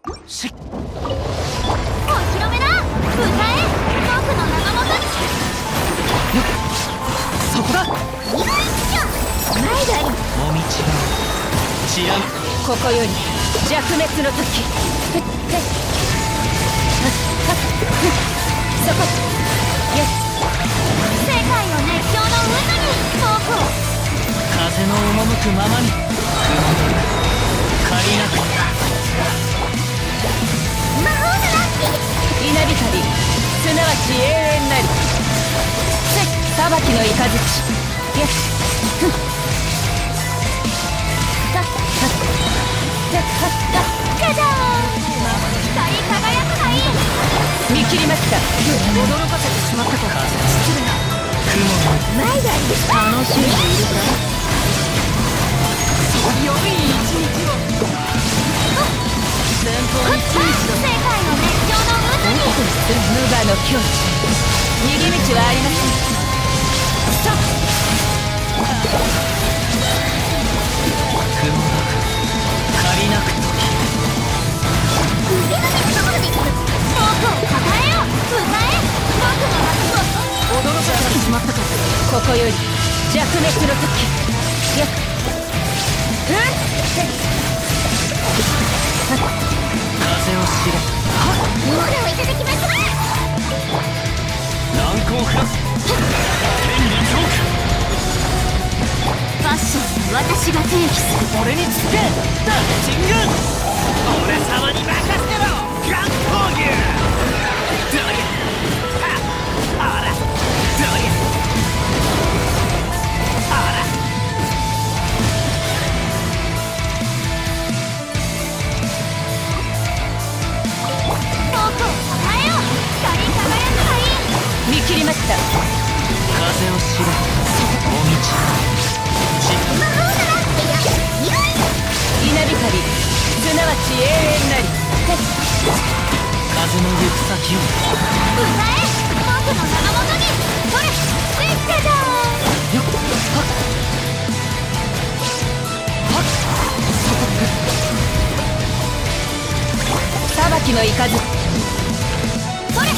しっお披露目だ。歌え、僕の名のもとに。 よっ、そこだ。 よいしょ。前があり。 もみちが知らん。 ここより弱滅の時。そこ。よし。 世界を熱狂の渦に僕を。 風の赴くままに借りなく魔法のラッキー。 稲光、すなわち永遠なり。裁きの雷。よし。 ガジャーン。光り輝くがいい。 見切りました。 驚かせてしまったか。失礼な。前がありです。 楽しんでいるか。 良い一日を。 前方に世界の熱狂の渦に。 無我の境地。逃げ道はありません。ストップ。 雲なく借りなく時。 腕の見るところで僕を抱えよ。歌え、僕の夏を。 驚かせてしまったか。 ここより弱滅の時。よっ。 風を知れ。 モラをいただきます。 難攻不落。天理教ファッションは私が提起する。 区。俺につけ。ダッチング。俺様に任せろ。ガン闘牛。どりゃ。あら。どりゃ。あら。 僕を抱えよ。光り輝くがいい。 見切りました。 風を知れ。もみち。 魔法のラッキーよ。よい。 稲光、すなわち永遠なり。 風の行く先を。 歌え、僕の名のもとに。それ、スイッチャーよっ。はっ。はっ。 裁きの雷。 それ、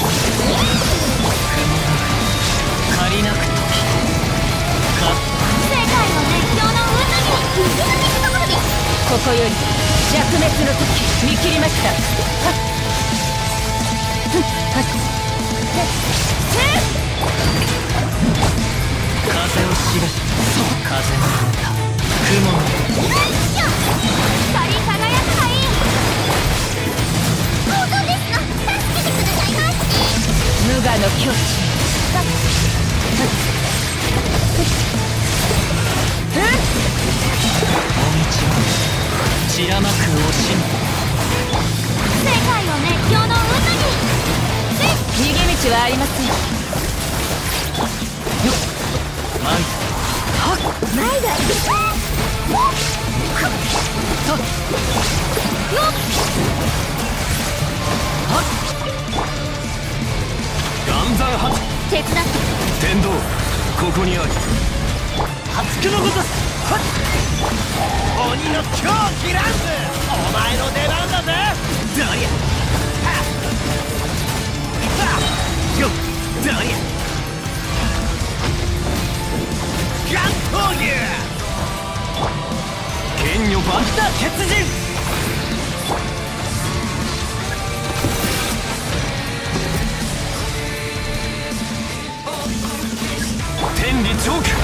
借りなく時。 世界の熱狂の渦に。腕の見るところで。 ここより弱滅の時。見切りました。はっ。はっ。 風を知れ。風の歌。雲の。 よいしょ。光り輝くがいい。本当ですの。助けてくださいまし。 無我の境地。 もみちは散らまく惜しむ。 世界の熱狂の渦に。 逃げ道はありません。 よっ。前。はっ。 前があります。 と。 よっ。 はっ。岩山発。 手伝って。 天道ここにあり。発句のごとす。はっ。鬼の狂気ランス。お前の出番だぜ。どりゃ。はっ。はっ。よっ。どりゃ。ガン闘牛。剣女バンタ鉄人。天理チョーク。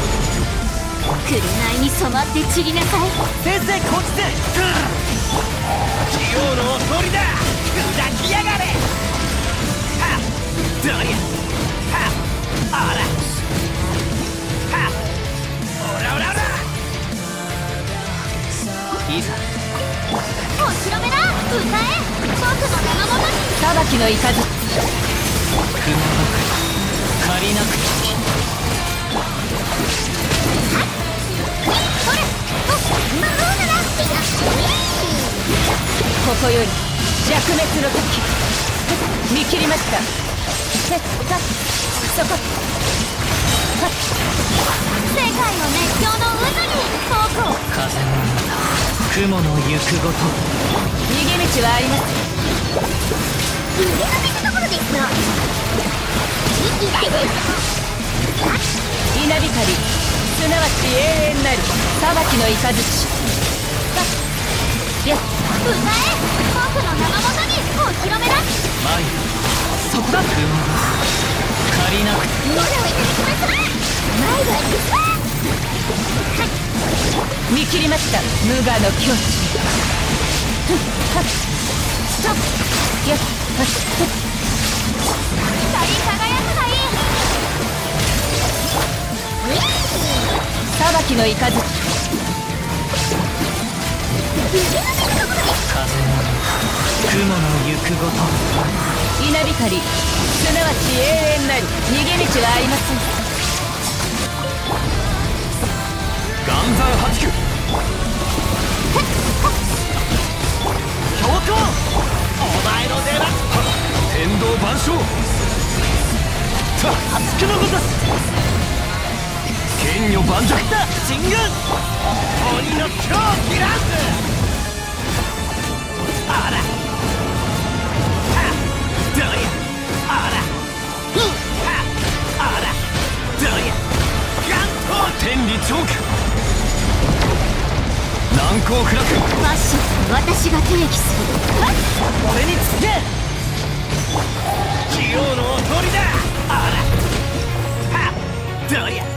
紅に染まって散りなさい。 先生こっちで。ジオウの恐りだ。砕きやがれ。はっ。どりゃ。はっ。あら。はっ。おらおらおら。いざ。 お披露目だ。歌え、僕の名のもとに。 裁きの雷。 雲なく借りなく時。 それ、魔法のラッキーよ。 ここより弱滅の時。見切りました。そこ。 世界の熱狂の渦に僕を。 風の歌雲の行くごと。 逃げ道はあります。 腕の見せ所ですの。息だよ。 稲光、すなわち永遠なる裁きの雷。よっ、 歌え、僕の名のもとにお披露目だ。 マイそこだ。車が借りなくてオーラをいただきますわ。前は行くわ。 見切りました。無我の境地。ふっはっストップ。よっはっふっ。 光り輝くがいい。 裁きの雷。 腕の見せ所です。 風の雲の行くごと稲光、すなわち永遠なる逃げ道はありません。 岩山八九強行お前の出番。天道万象熱くのごとす。剣女盤石だ。神軍鬼の狂気ランス。あらどりゃあらあらどりゃ元頭天理チョーク難攻不落。 ファッション私が定義する。 俺につけ器用のおとりだ。あらはっどりゃ